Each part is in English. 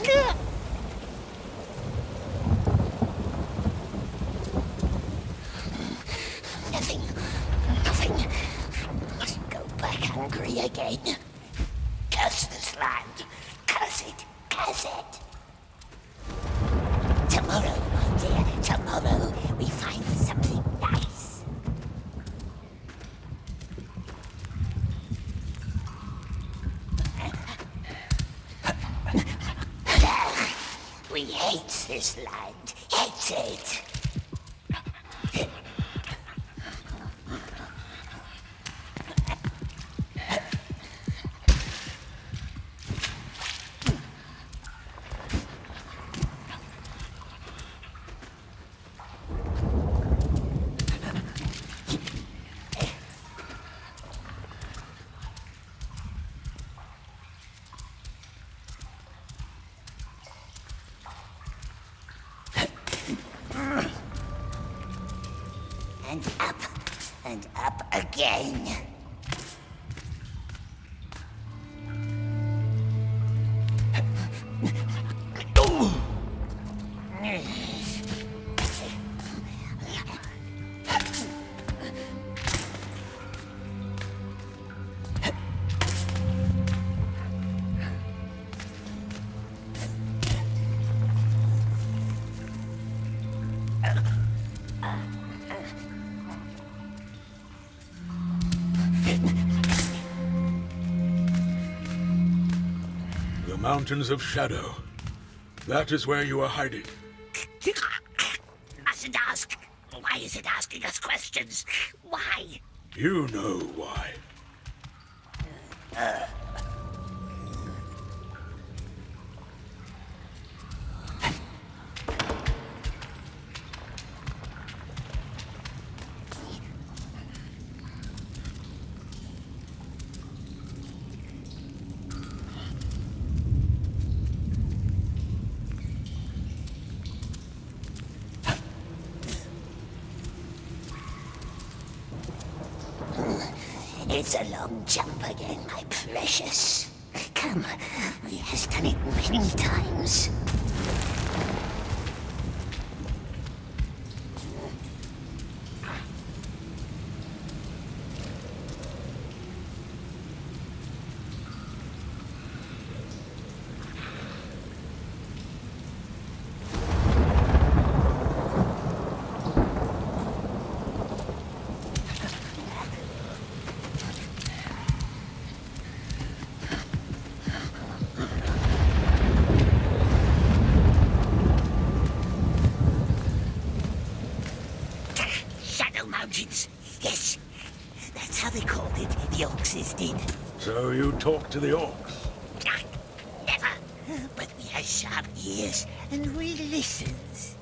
Nothing. Nothing. Must go back hungry again. Curse this land. Curse it. Curse it. Tomorrow, dear, tomorrow, we find something nice. We hate this land. Hate it. And up again. The Mountains of Shadow. That is where you are hiding. Mustn't ask. Why is it asking us questions? Why? You know why. It's a long jump again, my precious. Come, he has done it many times. Mountains. Yes, that's how they called it. The Orcs did. So you talk to the Orcs? Never. But we have sharp ears, and we listens.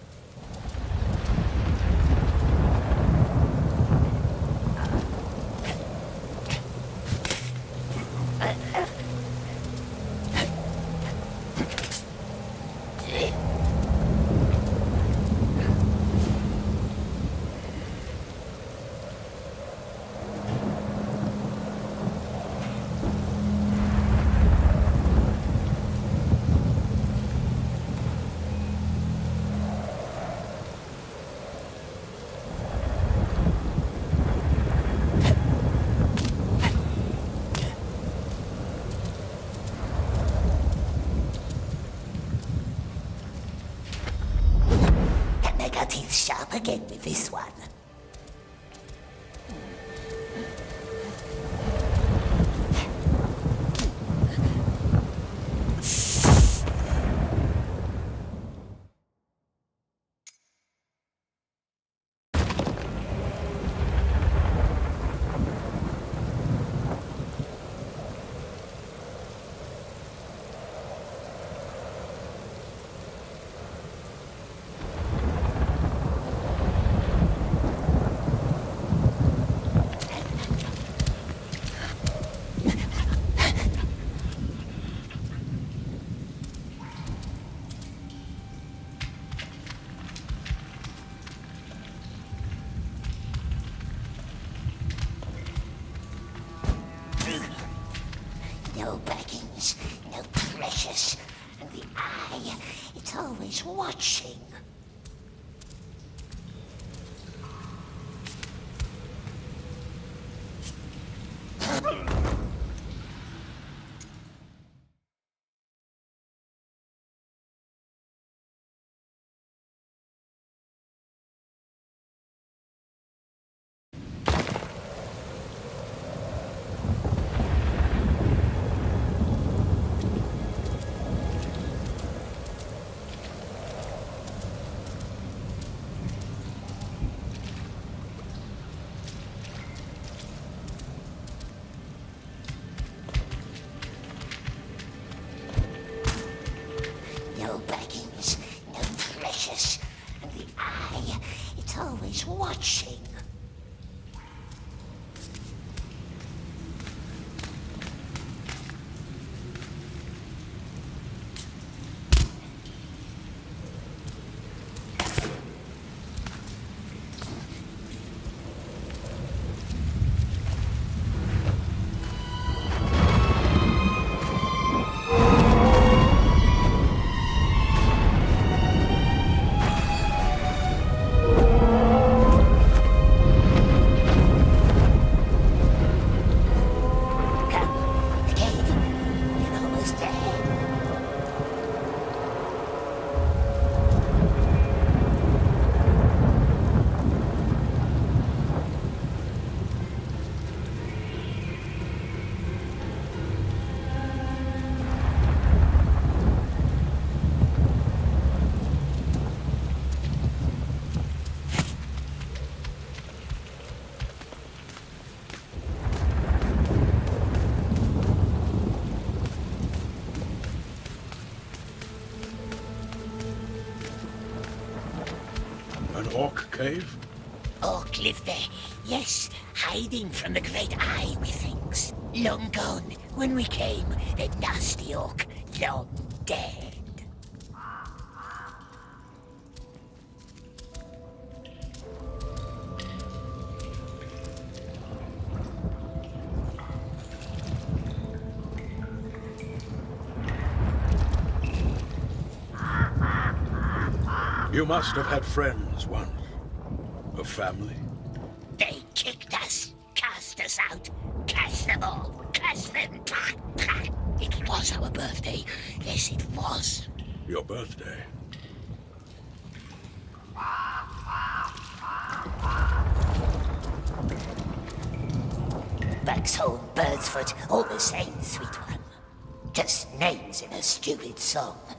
Teeth sharp again with this one. No baggings, no precious, and the eye, it's always watching. No baggings, no precious. And the eye, it's always watching. An orc cave? Orc lived there, yes, hiding from the great eye, methinks. Long gone, when we came, the nasty orc, long dead. You must have had friends once. A family? They kicked us, cast us out, cast them all, cast them. It was our birthday. Yes, it was. Your birthday? Buxholm, Birdsfoot, all the same, sweet one. Just names in a stupid song.